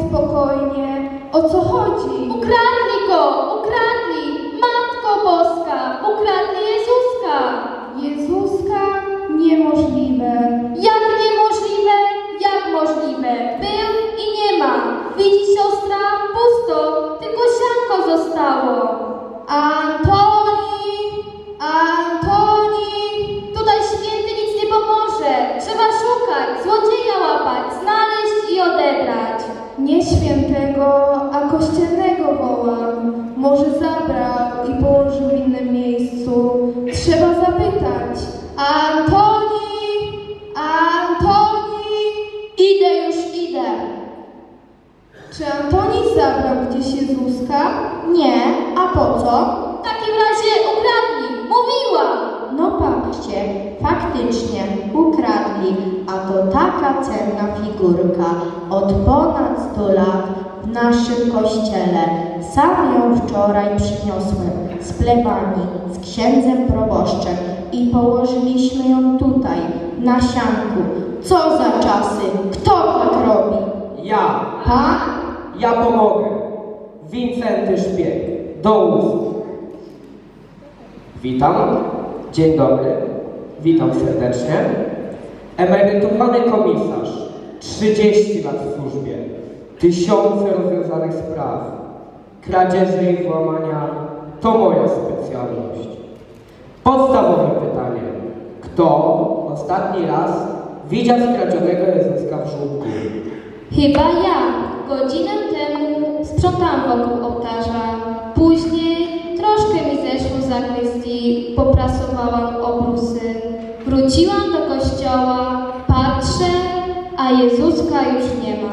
spokojnie. O co chodzi? Ukradli go! Ukradli! Matko Boska! Ukradli Jezuska! Jezuska? Niemożliwe. Jak niemożliwe? Jak możliwe? Był i nie ma. Widzi siostra? Pusto. Tylko sianko zostało. Antoni! Antoni! Tutaj święty nic nie pomoże. Trzeba szukać, złodzieja łapać, znaleźć i odebrać. Nie świętego, a kościelnego wołam. Może zabrał i położył w innym miejscu. Trzeba zapytać. Antoni! Antoni! Idę, już idę. Czy Antoni zabrał gdzieś Jezuska? Nie, a po co? W takim razie ukradli. Mówiłam. No patrzcie, faktycznie ukradli, a to taka cenna figurka od ponad 100 lat w naszym kościele. Sam ją wczoraj przyniosłem z plebanii, z księdzem proboszczem i położyliśmy ją tutaj, na sianku. Co za czasy? Kto tak robi? Ja. Pan? Ja pomogę. Wincenty Szpieg. Do ust. Witam. Dzień dobry. Witam serdecznie. Emerytowany komisarz. 30 lat w służbie. Tysiące rozwiązanych spraw. Kradzieży i włamania to moja specjalność. Podstawowe pytanie. Kto ostatni raz widział skradzionego Jezuska w żłobku? Chyba ja. Godzinę temu sprzątałam wokół ołtarza. Później troszkę mi zeszło z zakrystii, poprasowałam obrusy. Wróciłam do kościoła, patrzę, a Jezuska już nie ma.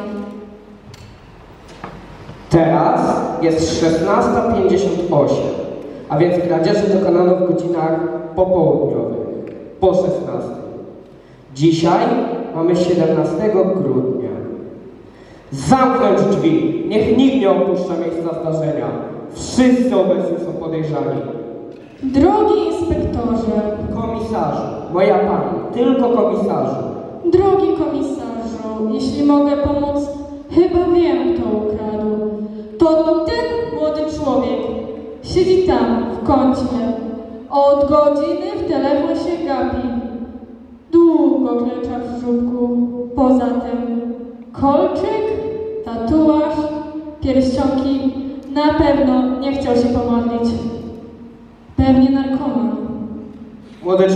Teraz jest 16:58, a więc kradzieży dokonano w godzinach popołudniowych, po 16. Dzisiaj mamy 17 grudnia. Zamknąć drzwi, niech nikt nie opuszcza miejsca zdarzenia. Wszyscy obecni są podejrzani. Drogi inspektorze, Komisarzu, moja pani, tylko komisarzu. drogi komisarzu, jeśli mogę pomóc, chyba wiem, kto ukradł. To ten młody człowiek. Siedzi tam, w kącie. Od godziny w telefon się gapi. Długo klęcza w żubku. Poza tym kolczyk, tatuaż, pierścionki. Na pewno nie chciał się pomodlić. Pewnie narkoman. Młody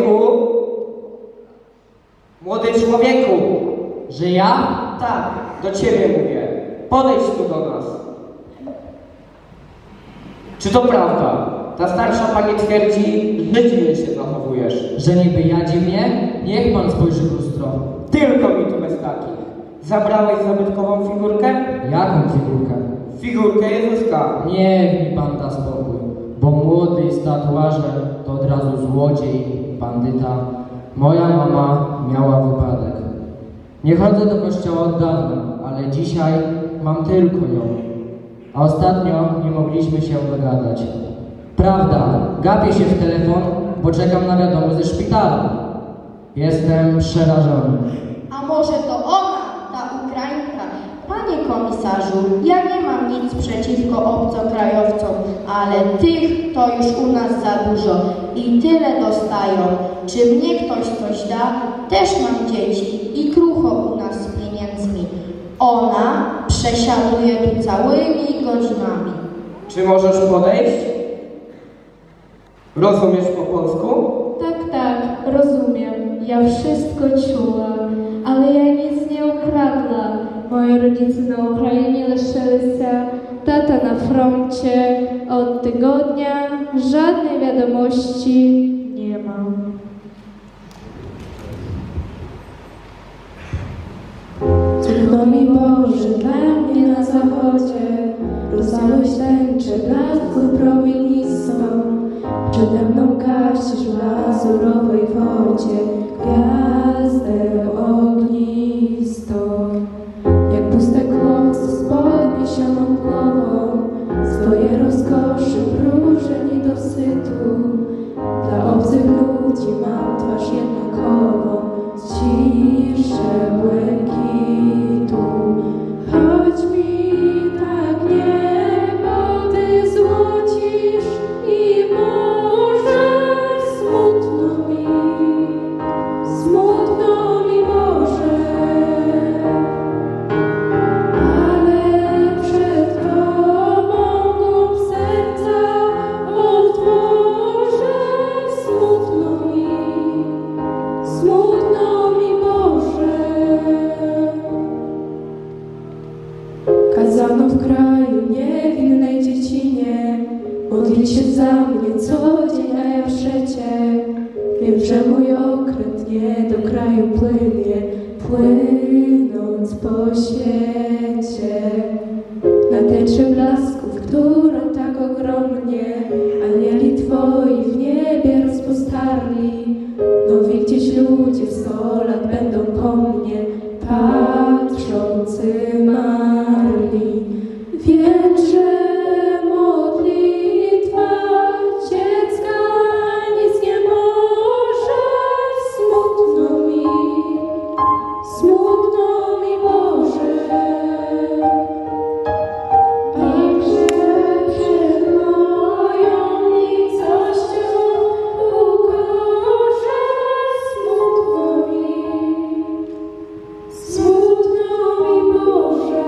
człowieku, że ja? Tak, do ciebie mówię. Podejdź tu do nas. Czy to prawda? Ta starsza pani twierdzi, że dziwnie się zachowujesz. Że niby ja dziwnie? Niech pan spojrzy w lustro. Tylko mi tu bez takich. Zabrałeś zabytkową figurkę? Jaką figurkę? Figurkę Jezuska. Niech mi pan da spokój, bo młody z tatuażem to od razu złodziej, bandyta. Moja mama miała wypadek. Nie chodzę do kościoła od dawna, ale dzisiaj mam tylko ją. A ostatnio nie mogliśmy się dogadać. Prawda, gapię się w telefon, bo czekam na wiadomość ze szpitala. Jestem przerażony. A może to ona, ta Ukrainka? Panie komisarzu, ja nie mam nic przeciwko obcokrajowcom, ale tych to już u nas za dużo i tyle dostają. Czy mnie ktoś coś da? Też mam dzieci i krucho u nas z pieniędzmi. Ona przesiaduje tu całymi godzinami. Czy możesz podejść? Rozumiesz po polsku? Tak, rozumiem. Ja wszystko czułam, ale ja nic nie ukradłam. Moi rodzice na Ukrainie leżeliście, tata na froncie. Od tygodnia żadnej wiadomości nie mam. Tylko mi Boże, dla mnie na zachodzie rozdałeś tęczę blasku promienistą. Przede mną gasisz w lazurowej wodzie gwiazdę ognistą. Jak puste chłopcy z podniesioną głową, swoje rozkoszy próżę niedosytu. Dla obcych ludzi mam twarz jednakową, ciszę błękitu. Choć mi Kazano w kraju niewinnej dziecinie modlić się za mnie co dzień, a ja przecie wiem, że mój okręt nie do kraju płynie, płynąc po świecie. Na tęczy blasków, którą tak ogromnie anieli Twoi w niebie rozpostarli, nowi gdzieś ludzie w 100 lat będą po mnie patrzący marli. Wiem, że modlitwa dziecka nic nie może. Smutno mi Boże. I przed moją nicością ukorze. Smutno mi Boże.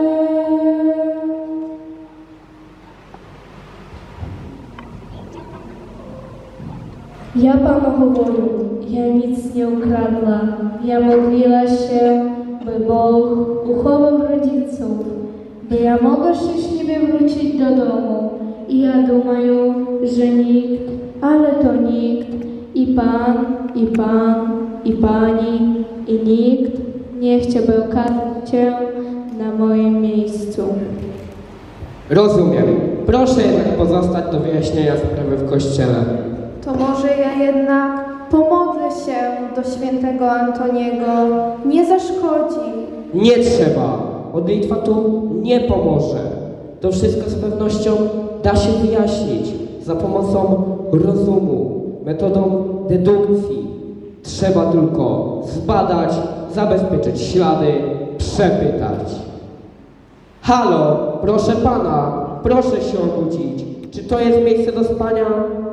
Ja Panu говорю, ja nic nie ukradła. Ja modliła się, by Bóg uchował rodziców, by ja mogła szczęśliwie wrócić do domu. I ja думаю, że nikt, ale to nikt, i Pan, i Pani, i nikt nie chciałby okazać Cię na moim miejscu. Rozumiem. Proszę jednak pozostać do wyjaśnienia sprawy w kościele. To może ja jednak pomodlę się do świętego Antoniego. Nie zaszkodzi. Nie trzeba. Modlitwa tu nie pomoże. To wszystko z pewnością da się wyjaśnić za pomocą rozumu, metodą dedukcji. Trzeba tylko zbadać, zabezpieczyć ślady, przepytać. Halo, proszę pana, proszę się obudzić. Czy to jest miejsce do spania?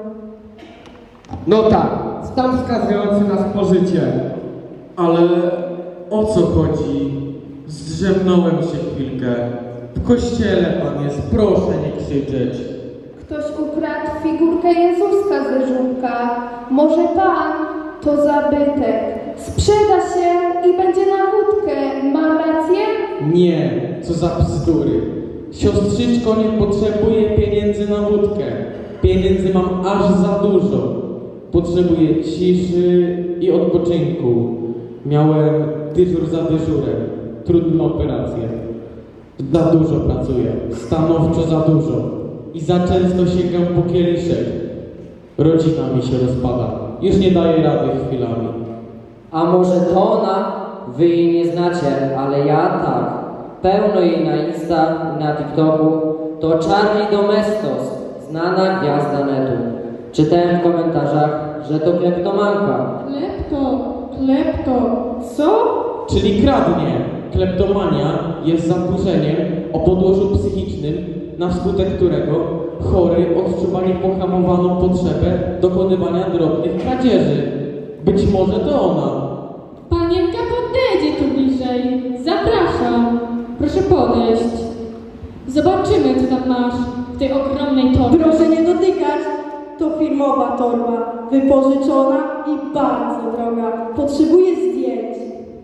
No tak, stan wskazujący na spożycie. Ale o co chodzi? Zdrzemnąłem się chwilkę. W kościele pan jest, proszę nie krzyczeć. Ktoś ukradł figurkę Jezuska ze żółka. Może pan to zabytek. Sprzeda się i będzie na wódkę. Mam rację? Nie, co za bzdury. Siostrzyczko nie potrzebuje pieniędzy na wódkę. Pieniędzy mam aż za dużo. Potrzebuję ciszy i odpoczynku. Miałem dyżur za dyżurem. Trudną operację. Za dużo pracuję. Stanowczo za dużo. I za często sięgam po kieliszek. Rodzina mi się rozpada. Już nie daję rady chwilami. A może to ona? Wy jej nie znacie, ale ja tak. Pełno jej na Insta i na TikToku. To Charlie Domestos, znana gwiazda netu. Czytałem w komentarzach, że to kleptomanka. Klepto, co? Czyli kradnie. Kleptomania jest zaburzeniem o podłożu psychicznym, na skutek którego chory odczuwa niepohamowaną potrzebę dokonywania drobnych kradzieży. Być może to ona. Panienka podejdzie tu bliżej. Zapraszam. Proszę podejść. Zobaczymy, co tam masz w tej ogromnej torbie. Proszę nie dotykać. To firmowa torba, wypożyczona i bardzo droga. Potrzebuję zdjęć.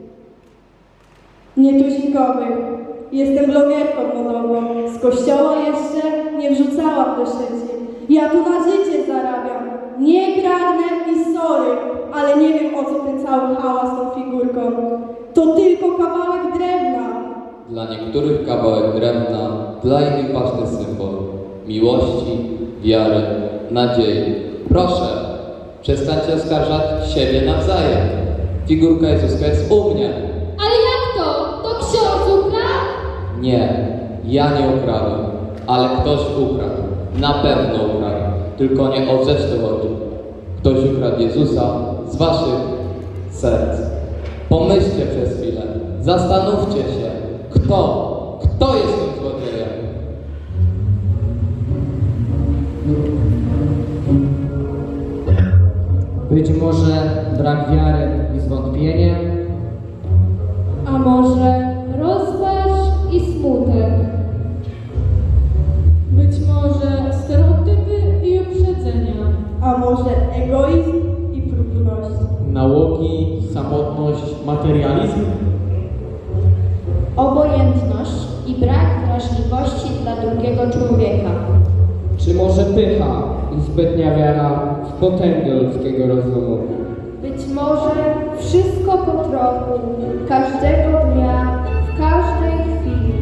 Nietuzinkowych. Jestem blogerką modową. Z kościoła jeszcze nie wrzucałam do sieci. Ja tu na życie zarabiam. Nie kradnę i sorry, ale nie wiem, o co ten cały hałas z tą figurką. To tylko kawałek drewna. Dla niektórych kawałek drewna dla innych ważny symbol miłości, wiary, nadziei. Proszę, przestańcie oskarżać siebie nawzajem. Figurka Jezuska jest u mnie. Ale jak to? To ksiądz ukradł? Nie, ja nie ukradłem, ale ktoś ukradł. Na pewno ukradł. Tylko nie o rzecz to chodzi. Ktoś ukradł Jezusa z waszych serc. Pomyślcie przez chwilę. Zastanówcie się, kto jest tym złodziejem? Być może brak wiary i zwątpienie, A może rozpacz i smutek? Być może stereotypy i uprzedzenia. A może egoizm i próżność. Nałogi, samotność, materializm? Obojętność i brak życzliwości dla drugiego człowieka. Czy może pycha i zbytnia wiara w potęgę ludzkiego rozumu? Być może wszystko po trochu, każdego dnia, w każdej chwili.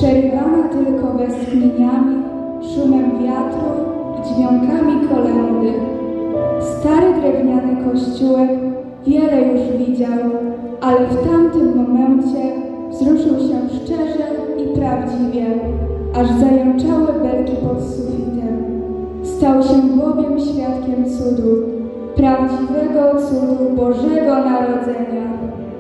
przerywana tylko westchnieniami, szumem wiatru i dźwiękami kolędy. Stary drewniany kościółek wiele już widział, ale w tamtym momencie wzruszył się szczerze i prawdziwie, aż zajączały belki pod sufitem. Stał się bowiem świadkiem cudu, prawdziwego cudu Bożego Narodzenia.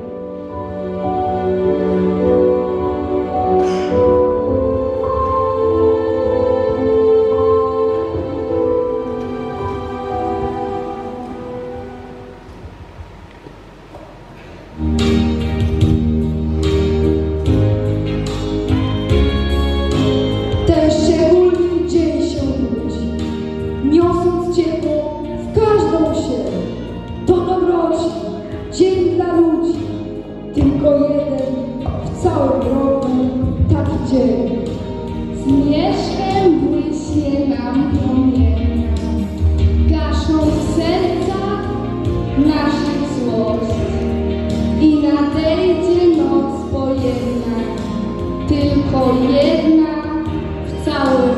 Ten szczególny dzień się budzi, niosąc ciepło w każdą siedzę. To dobroci, dzień dla ludzi, tylko jeden w całym roku taki dzień. Zmierzchem błyśnie nam promienia, gaszą w sercach naszych złość. I nadejdzie noc pojedna, tylko jedna w całym